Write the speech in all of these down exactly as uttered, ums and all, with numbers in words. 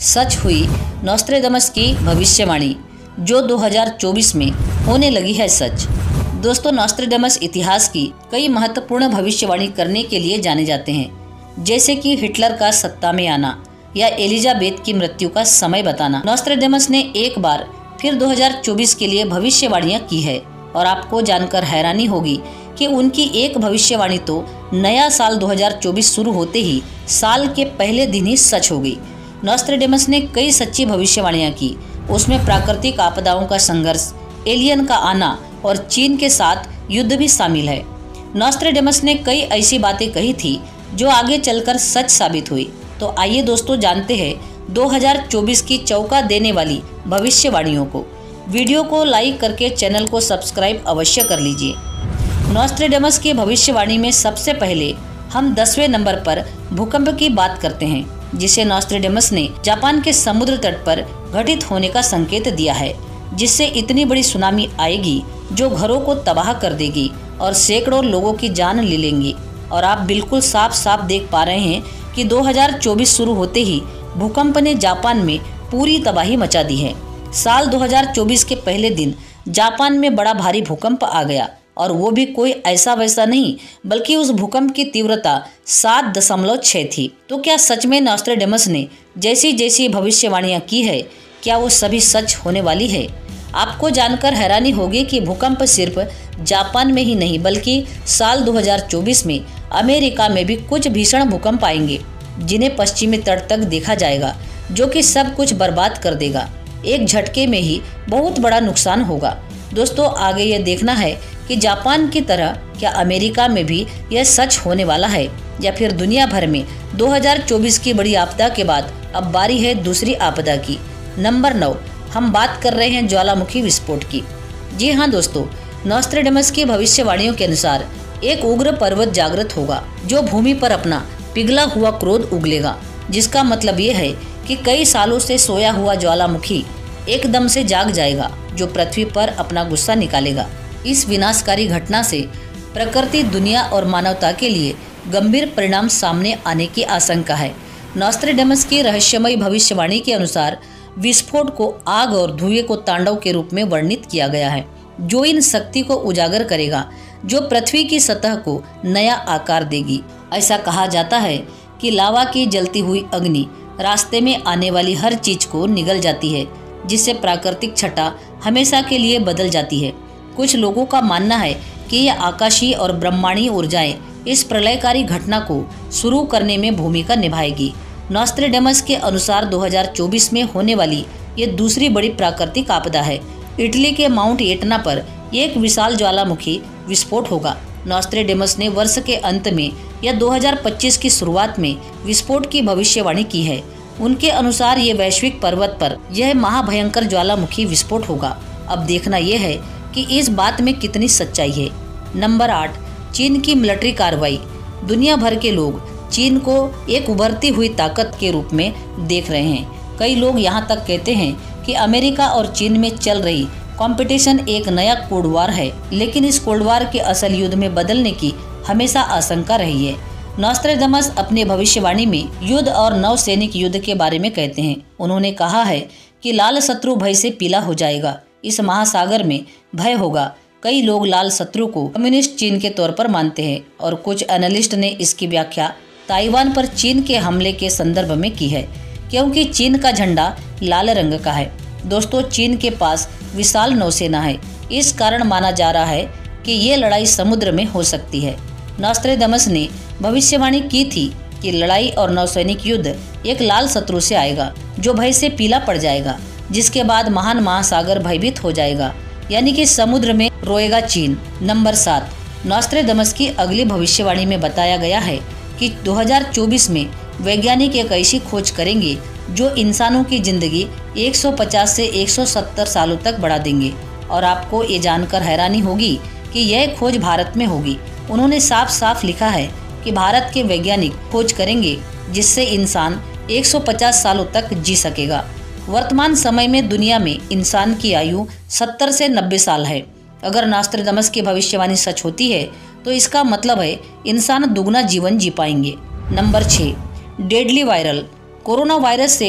सच हुई नॉस्ट्रेडमस की भविष्यवाणी, जो दो हज़ार चौबीस में होने लगी है सच। दोस्तों, नॉस्ट्रेडमस इतिहास की कई महत्वपूर्ण भविष्यवाणी करने के लिए जाने जाते हैं, जैसे कि हिटलर का सत्ता में आना या एलिजाबेथ की मृत्यु का समय बताना। नॉस्ट्रेडमस ने एक बार फिर दो हज़ार चौबीस के लिए भविष्यवाणियां की है और आपको जानकर हैरानी होगी कि उनकी एक भविष्यवाणी तो नया साल दो हज़ार चौबीस शुरू होते ही साल के पहले दिन ही सच हो गई। नॉस्ट्रेडमस ने कई सच्ची भविष्यवाणियां की, उसमें प्राकृतिक आपदाओं का संघर्ष, एलियन का आना और चीन के साथ युद्ध भी शामिल है। नॉस्ट्रेडमस ने कई ऐसी बातें कही थी जो आगे चलकर सच साबित हुई। तो आइए दोस्तों जानते हैं दो हज़ार चौबीस की चौंका देने वाली भविष्यवाणियों को। वीडियो को लाइक करके चैनल को सब्सक्राइब अवश्य कर लीजिए। नॉस्ट्रेडमस की भविष्यवाणी में सबसे पहले हम दसवें नंबर पर भूकंप की बात करते हैं, जिसे नॉस्ट्रेडमस ने जापान के समुद्र तट पर घटित होने का संकेत दिया है, जिससे इतनी बड़ी सुनामी आएगी जो घरों को तबाह कर देगी और सैकड़ों लोगों की जान ले लेंगी। और आप बिल्कुल साफ साफ देख पा रहे हैं कि दो हज़ार चौबीस शुरू होते ही भूकंप ने जापान में पूरी तबाही मचा दी है। साल दो हज़ार चौबीस के पहले दिन जापान में बड़ा भारी भूकंप आ गया, और वो भी कोई ऐसा वैसा नहीं, बल्कि उस भूकंप की तीव्रता सात दशमलव छः थी। तो क्या सच में नॉस्ट्रेडमस ने जैसी जैसी भविष्यवाणियां की है, क्या वो सभी सच होने वाली है? आपको जानकर हैरानी होगी कि भूकंप सिर्फ जापान में ही नहीं, बल्कि साल दो हज़ार चौबीस में अमेरिका में भी कुछ भीषण भूकंप आएंगे, जिन्हें पश्चिमी तट तक देखा जाएगा, जो कि सब कुछ बर्बाद कर देगा। एक झटके में ही बहुत बड़ा नुकसान होगा। दोस्तों, आगे ये देखना है कि जापान की तरह क्या अमेरिका में भी यह सच होने वाला है, या फिर दुनिया भर में दो हज़ार चौबीस की बड़ी आपदा के बाद अब बारी है दूसरी आपदा की। नंबर नौ, हम बात कर रहे हैं ज्वालामुखी विस्फोट की। जी हाँ दोस्तों, नॉस्ट्रेडमस की भविष्यवाणियों के अनुसार एक उग्र पर्वत जागृत होगा, जो भूमि पर अपना पिघला हुआ क्रोध उगलेगा, जिसका मतलब ये है कि कई सालों से सोया हुआ ज्वालामुखी एकदम से जाग जाएगा, जो पृथ्वी पर अपना गुस्सा निकालेगा। इस विनाशकारी घटना से प्रकृति, दुनिया और मानवता के लिए गंभीर परिणाम सामने आने की आशंका है। नॉस्ट्रेडमस की रहस्यमयी भविष्यवाणी के अनुसार विस्फोट को आग और धुएं को तांडव के रूप में वर्णित किया गया है, जो इन शक्ति को उजागर करेगा, जो पृथ्वी की सतह को नया आकार देगी। ऐसा कहा जाता है कि लावा की जलती हुई अग्नि रास्ते में आने वाली हर चीज को निगल जाती है, जिससे प्राकृतिक छटा हमेशा के लिए बदल जाती है। कुछ लोगों का मानना है कि यह आकाशीय और ब्रह्मांडीय ऊर्जाएं इस प्रलयकारी घटना को शुरू करने में भूमिका निभाएगी। नॉस्ट्रेडमस के अनुसार दो हज़ार चौबीस में होने वाली ये दूसरी बड़ी प्राकृतिक आपदा है। इटली के माउंट एटना पर एक विशाल ज्वालामुखी विस्फोट होगा। नॉस्ट्रेडमस ने वर्ष के अंत में या दो हज़ार पच्चीस की शुरुआत में विस्फोट की भविष्यवाणी की है। उनके अनुसार ये वैश्विक पर्वत पर यह महाभयंकर ज्वालामुखी विस्फोट होगा। अब देखना यह है कि इस बात में कितनी सच्चाई है। नंबर आठ, चीन की मिलिट्री कार्रवाई। दुनिया भर के लोग चीन को एक उभरती हुई ताकत के रूप में देख रहे हैं। कई लोग यहाँ तक कहते हैं कि अमेरिका और चीन में चल रही कंपटीशन एक नया कोल्ड वार है, लेकिन इस कोल्ड वार के असल युद्ध में बदलने की हमेशा आशंका रही है। नॉस्ट्रेडमस अपने भविष्यवाणी में युद्ध और नौसैनिक युद्ध के बारे में कहते हैं। उन्होंने कहा है कि लाल शत्रु भय से पीला हो जाएगा, इस महासागर में भय होगा। कई लोग लाल शत्रु को कम्युनिस्ट चीन के तौर पर मानते हैं, और कुछ एनालिस्ट ने इसकी व्याख्या ताइवान पर चीन के हमले के संदर्भ में की है, क्योंकि चीन का झंडा लाल रंग का है। दोस्तों, चीन के पास विशाल नौसेना है, इस कारण माना जा रहा है कि ये लड़ाई समुद्र में हो सकती है। नॉस्ट्रेडमस ने भविष्यवाणी की थी कि लड़ाई और नौसैनिक युद्ध एक लाल शत्रु से आएगा, जो भय से पीला पड़ जाएगा, जिसके बाद महान महासागर भयभीत हो जाएगा, यानी कि समुद्र में रोएगा चीन। नंबर सात, नॉस्ट्रेडमस की अगली भविष्यवाणी में बताया गया है कि दो हज़ार चौबीस में वैज्ञानिक एक ऐसी खोज करेंगे जो इंसानों की जिंदगी एक सौ पचास से एक सौ सत्तर सालों तक बढ़ा देंगे। और आपको ये जानकर हैरानी होगी कि यह खोज भारत में होगी। उन्होंने साफ साफ लिखा है कि भारत के वैज्ञानिक खोज करेंगे जिससे इंसान एक सौ पचास सालों तक जी सकेगा। वर्तमान समय में दुनिया में इंसान की आयु सत्तर से नब्बे साल है। अगर नॉस्ट्रेडमस की भविष्यवाणी सच होती है तो इसका मतलब है इंसान दुगना जीवन जी पाएंगे। नंबर छः, डेडली वायरल। कोरोना वायरस से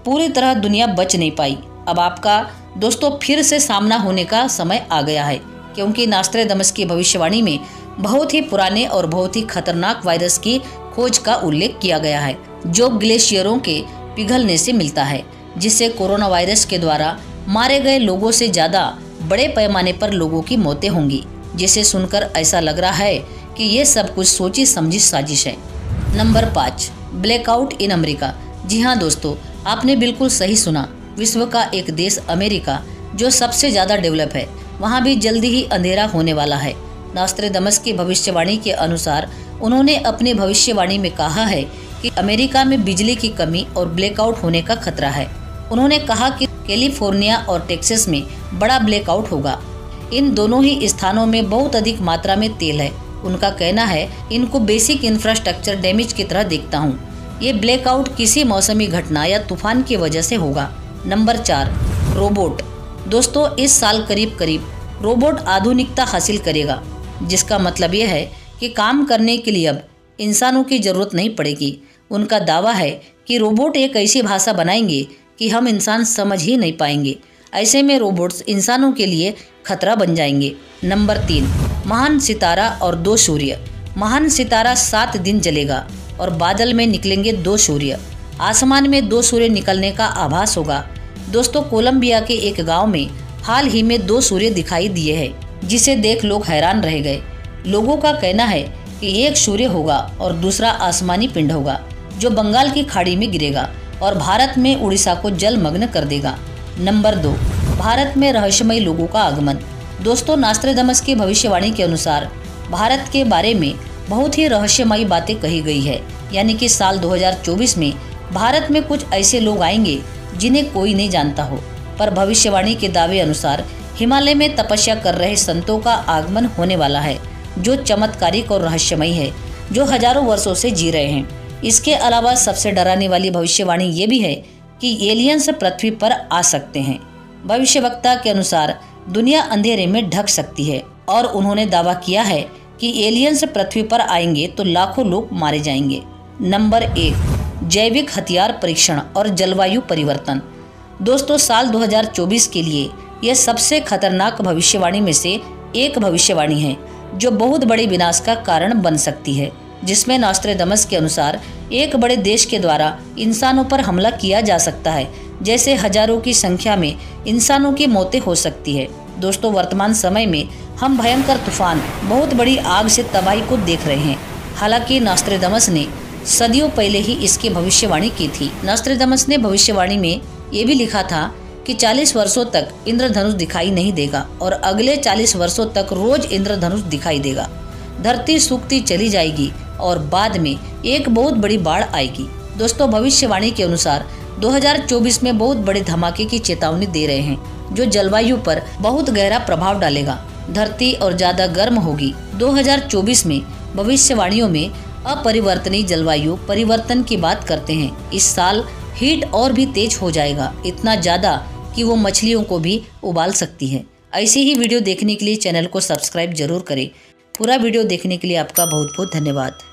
पूरी तरह दुनिया बच नहीं पाई। अब आपका दोस्तों फिर से सामना होने का समय आ गया है, क्योंकि नॉस्ट्रेडमस की भविष्यवाणी में बहुत ही पुराने और बहुत ही खतरनाक वायरस की खोज का उल्लेख किया गया है, जो ग्लेशियरों के पिघलने से मिलता है, जिससे कोरोना वायरस के द्वारा मारे गए लोगों से ज्यादा बड़े पैमाने पर लोगों की मौतें होंगी, जिसे सुनकर ऐसा लग रहा है कि ये सब कुछ सोची समझी साजिश है। नंबर पाँच, ब्लैकआउट इन अमेरिका। जी हाँ दोस्तों, आपने बिल्कुल सही सुना। विश्व का एक देश अमेरिका, जो सबसे ज़्यादा डेवलप है, वहाँ भी जल्दी ही अंधेरा होने वाला है। नॉस्ट्रेडमस की भविष्यवाणी के अनुसार उन्होंने अपनी भविष्यवाणी में कहा है कि अमेरिका में बिजली की कमी और ब्लैकआउट होने का खतरा है। उन्होंने कहा कि कैलिफोर्निया और टेक्सास में बड़ा ब्लैकआउट होगा। इन दोनों ही स्थानों में बहुत अधिक मात्रा में तेल है। उनका कहना है, इनको बेसिक इंफ्रास्ट्रक्चर डैमेज की तरह देखता हूँ। ये ब्लैकआउट किसी मौसमी घटना या तूफान की वजह से होगा। नंबर चार, रोबोट। दोस्तों, इस साल करीब करीब रोबोट आधुनिकता हासिल करेगा, जिसका मतलब यह है कि काम करने के लिए अब इंसानों की जरूरत नहीं पड़ेगी। उनका दावा है कि रोबोट एक ऐसी भाषा बनाएंगे कि हम इंसान समझ ही नहीं पाएंगे। ऐसे में रोबोट्स इंसानों के लिए खतरा बन जाएंगे। नंबर तीन, महान सितारा और दो सूर्य। महान सितारा सात दिन जलेगा और बादल में निकलेंगे दो सूर्य। आसमान में दो सूर्य निकलने का आभास होगा। दोस्तों, कोलंबिया के एक गांव में हाल ही में दो सूर्य दिखाई दिए हैं, जिसे देख लोग हैरान रह गए। लोगों का कहना है कि एक सूर्य होगा और दूसरा आसमानी पिंड होगा, जो बंगाल की खाड़ी में गिरेगा और भारत में उड़ीसा को जलमग्न कर देगा। नंबर दो, भारत में रहस्यमयी लोगों का आगमन। दोस्तों, नॉस्ट्रेडमस की भविष्यवाणी के अनुसार भारत के बारे में बहुत ही रहस्यमयी बातें कही गई है, यानी कि साल दो हज़ार चौबीस में भारत में कुछ ऐसे लोग आएंगे जिन्हें कोई नहीं जानता हो। पर भविष्यवाणी के दावे अनुसार हिमालय में तपस्या कर रहे संतों का आगमन होने वाला है, जो चमत्कारिक और रहस्यमयी है, जो हजारों वर्षों से जी रहे हैं। इसके अलावा सबसे डराने वाली भविष्यवाणी ये भी है कि एलियंस पृथ्वी पर आ सकते हैं। भविष्यवक्ता के अनुसार दुनिया अंधेरे में ढक सकती है और उन्होंने दावा किया है कि एलियंस पृथ्वी पर आएंगे तो लाखों लोग मारे जाएंगे। नंबर एक, जैविक हथियार परीक्षण और जलवायु परिवर्तन। दोस्तों, साल दो हज़ार चौबीस के लिए यह सबसे खतरनाक भविष्यवाणी में से एक भविष्यवाणी है, जो बहुत बड़े विनाश का कारण बन सकती है, जिसमें नॉस्ट्रेडमस के अनुसार एक बड़े देश के द्वारा इंसानों पर हमला किया जा सकता है, जैसे हजारों की संख्या में इंसानों की मौतें हो सकती है। दोस्तों, वर्तमान समय में हम भयंकर तूफान, बहुत बड़ी आग से तबाही को देख रहे हैं। हालांकि नॉस्ट्रेडमस ने सदियों पहले ही इसकी भविष्यवाणी की थी। नॉस्ट्रेडमस ने भविष्यवाणी में ये भी लिखा था कि चालीस वर्षों तक इंद्रधनुष दिखाई नहीं देगा और अगले चालीस वर्षों तक रोज इंद्रधनुष दिखाई देगा। धरती सूखती चली जाएगी और बाद में एक बहुत बड़ी बाढ़ आएगी। दोस्तों, भविष्यवाणी के अनुसार दो हज़ार चौबीस में बहुत बड़े धमाके की चेतावनी दे रहे हैं, जो जलवायु पर बहुत गहरा प्रभाव डालेगा। धरती और ज्यादा गर्म होगी। दो हज़ार चौबीस में भविष्यवाणियों में अपरिवर्तनीय जलवायु परिवर्तन की बात करते हैं। इस साल हीट और भी तेज हो जाएगा, इतना ज्यादा कि वो मछलियों को भी उबाल सकती है। ऐसी ही वीडियो देखने के लिए चैनल को सब्सक्राइब जरूर करें। पूरा वीडियो देखने के लिए आपका बहुत बहुत धन्यवाद।